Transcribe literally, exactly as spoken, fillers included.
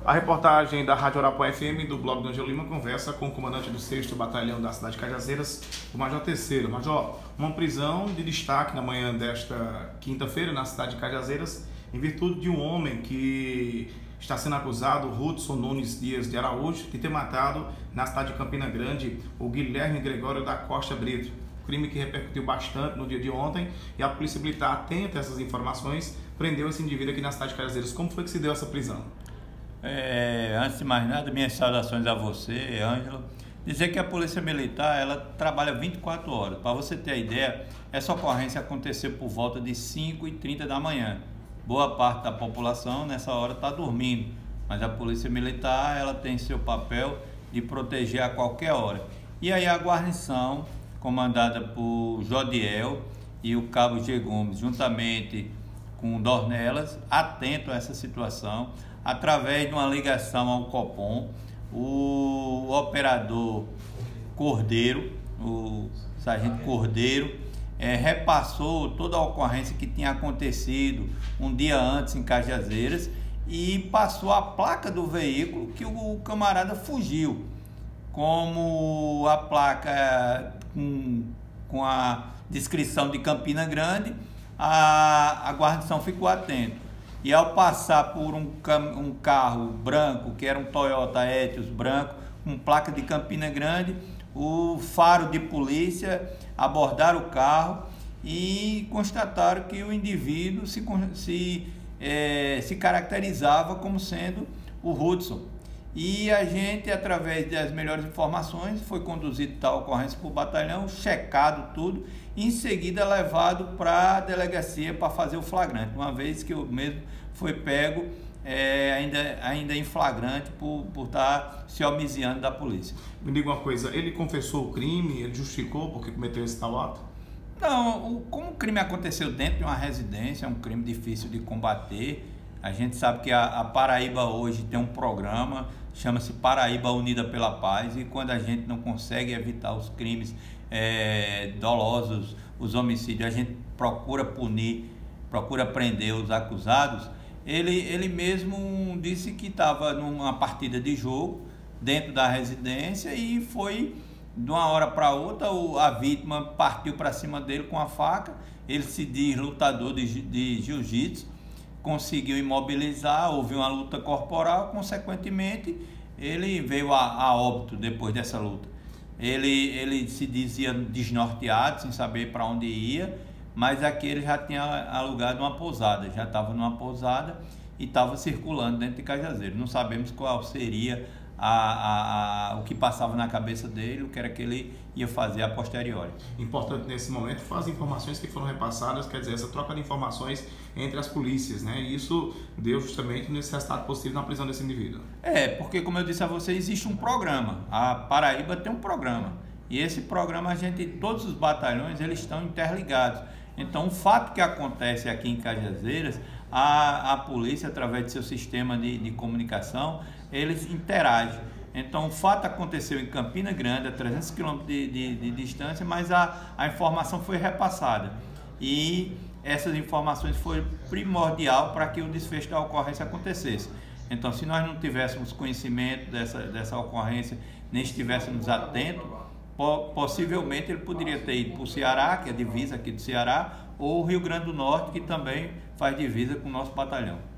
A reportagem da Rádio Arapuã F M do blog do Angelo Lima conversa com o comandante do sexto Batalhão da cidade de Cajazeiras, o Major Terceiro. Major, uma prisão de destaque na manhã desta quinta-feira na cidade de Cajazeiras, em virtude de um homem que está sendo acusado, Hudson Nunes Dias de Araújo, de ter matado na cidade de Campina Grande o Guilherme Gregório da Costa Brito. Crime que repercutiu bastante no dia de ontem, e a Polícia Militar, atenta a essas informações, prendeu esse indivíduo aqui na cidade de Cajazeiras. Como foi que se deu essa prisão? É, antes de mais nada, minhas saudações a você, Ângelo. Dizer que a Polícia Militar, ela trabalha vinte e quatro horas. Para você ter a ideia, essa ocorrência aconteceu por volta de cinco e trinta da manhã. Boa parte da população nessa hora está dormindo, mas a Polícia Militar, ela tem seu papel de proteger a qualquer hora. E aí a guarnição, comandada por Jodiel e o Cabo G. Gomes, juntamente com Dornelas, atento a essa situação, através de uma ligação ao Copom, o operador Cordeiro, o sargento Cordeiro, é, repassou toda a ocorrência que tinha acontecido um dia antes em Cajazeiras e passou a placa do veículo que o camarada fugiu. Como a placa com, com a descrição de Campina Grande, a, a guarnição ficou atento. E ao passar por um, um carro branco, que era um Toyota Etios branco, com placa de Campina Grande, o faro de polícia abordaram o carro e constataram que o indivíduo se, se, é, se caracterizava como sendo o Hudson. E a gente, através das melhores informações, foi conduzido tal ocorrência para o batalhão, checado tudo, e em seguida levado para a delegacia para fazer o flagrante, uma vez que o mesmo foi pego é, ainda, ainda em flagrante por, por estar se homiziando da polícia. Me diga uma coisa, ele confessou o crime, ele justificou porque cometeu esse tal ato? Não, o, como o crime aconteceu dentro de uma residência, é um crime difícil de combater. A gente sabe que a, a Paraíba hoje tem um programa, chama-se Paraíba Unida pela Paz, e quando a gente não consegue evitar os crimes é, dolosos, os homicídios, a gente procura punir, procura prender os acusados. Ele, ele mesmo disse que estava numa partida de jogo dentro da residência e foi, de uma hora para outra, a vítima partiu para cima dele com a faca. Ele se diz lutador de, de jiu-jitsu, conseguiu imobilizar, houve uma luta corporal, consequentemente ele veio a, a óbito depois dessa luta. Ele, ele se dizia desnorteado, sem saber para onde ia, mas aqui ele já tinha alugado uma pousada, já estava numa pousada e estava circulando dentro de Cajazeiras. Não sabemos qual seria a, a, a, o que passava na cabeça dele, o que era que ele ia fazer a posteriori. Importante nesse momento foi as informações que foram repassadas, quer dizer, essa troca de informações entre as polícias, né? E isso deu justamente nesse resultado positivo na prisão desse indivíduo. É, porque como eu disse a você, existe um programa. A Paraíba tem um programa. E esse programa, a gente, todos os batalhões, eles estão interligados. Então, o fato que acontece aqui em Cajazeiras, a, a polícia, através de seu sistema de, de comunicação, eles interagem. Então, o fato aconteceu em Campina Grande, a trezentos quilômetros de, de, de distância, mas a, a informação foi repassada. E essas informações foram primordial para que o desfecho da ocorrência acontecesse. Então, se nós não tivéssemos conhecimento dessa, dessa ocorrência, nem estivéssemos atentos, possivelmente ele poderia ter ido para o Ceará, que é a divisa aqui do Ceará, ou o Rio Grande do Norte, que também faz divisa com o nosso batalhão.